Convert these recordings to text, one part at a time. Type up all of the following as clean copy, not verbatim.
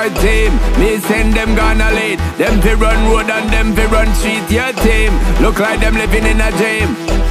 your team. Me send them gonna lead. Them fi run road and them fi run street. Your team look like them living in a dream.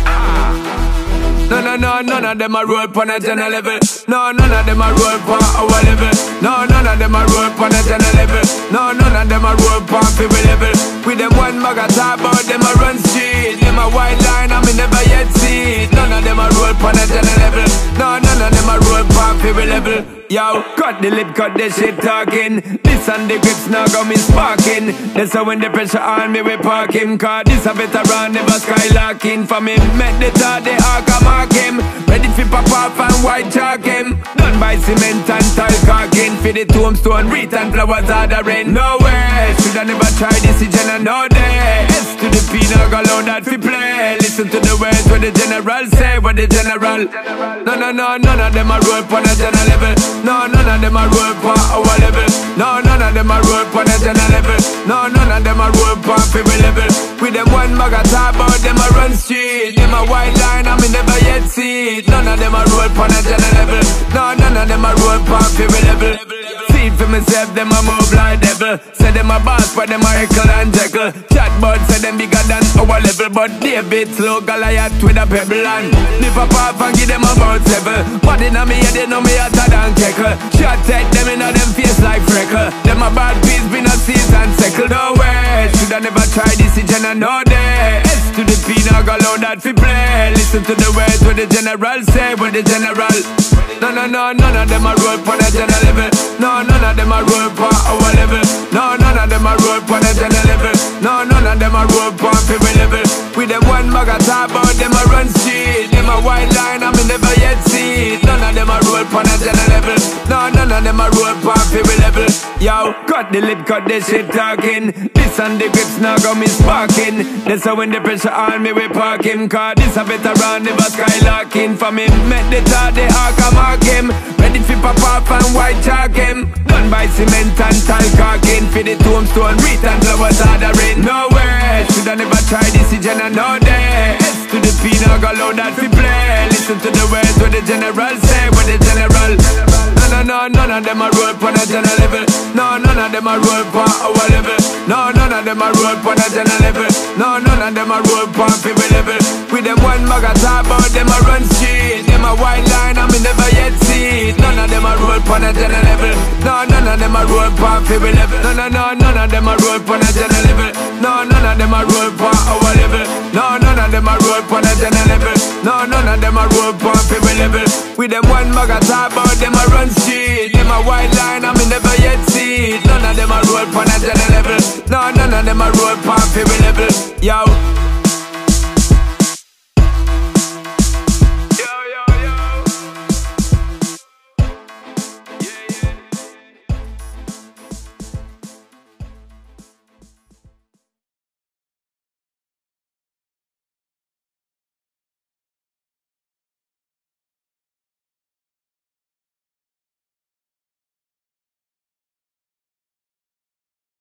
No, none of them a roll pon a Genna level. No, none of them a roll pon our level. No, none of them a roll pon a Genna level. No, none of them a roll pon people level. With them one mug a talk about them a run street. Them a white line and me never yet see it. None of them a roll pon a Genna level. No, none of them a roll pon people level. Yo, cut the lip, cut the shit talking. This and the grips now got me sparking. That's how when the pressure on me we park him. Cause this a veteran never skylarking. For me, make the thought the arc a mark him. Ready for pop off and white chalk him. Done by cement and tile caulking. For the tombstone, wreath and flowers ordering. No way, should I never try this in Genna, no day. S to the P, now go loud that fi play. Listen to the words what the general say, what the general. No, none of them a roll pon a Genna level. No, none of them a roll pon our level. No, none of them a roll pon a Genna level. No, none of them a roll pon people level. With them one mug a talk about them a run street. Them a white line and me never yet see it. None of them a roll pon a Genna level. No, none of them a roll pon people level. See it for myself, them a move like devil. Say them a boss, but them a heckle and jekyll. Chatbot say them bigger than our level. But David slow Goliath with a pebble and lift up off and give them a bout level. But in a me head, they know me hotter than keckle. Shot take them in a them face like freckle. Them a bad piece, been a season second. No way, should I never try this in Genna, no day. S to the P, now go loud that fi play. Listen to the words what the general say, what the general. No, none of them a roll pon a Genna level. No, none of them a roll pon our level. No, none of them a roll pon a Genna level. No, none of them a roll pon people level. With them one mug a talk about them a run street. Them a white line and me never yet see it. None of them a roll pon a Genna level. No, none of them a roll pon people level. Yo, cut the lip, cut the shit talking. This and the grips now got me sparking. That's how when the pressure on me we park him. Cause this a veteran never skylarking. For me, make the thought the arc a mark him. Ready for pop off and white chalk him. Done by cement and tile caulking. For the tombstone, wreath and flowers ordering. No way, should I never try this in Genna, no day. S to the P, now go loud that fi play. Listen to the words what the general say, what the general. No, none of them a roll pon a Genna level. No, none of them a roll pon our level. No, none of them a roll pon a Genna level. No, none of them a roll pon people level. With them one mug a talk about them a run street. Them a white line and me never yet see it. None of them a roll pon a Genna level. No, none of them a roll pon people level. No, none of them a roll pon a Genna level. No, none of them a roll pon our level. No, none of them a roll pon a Genna level. No, none of them a roll pon people level. With them one mug a talk about them a run street. Them a white line and me never yet see it. None of them a roll pon a Genna level. No, none of them a roll pon people level. Yo.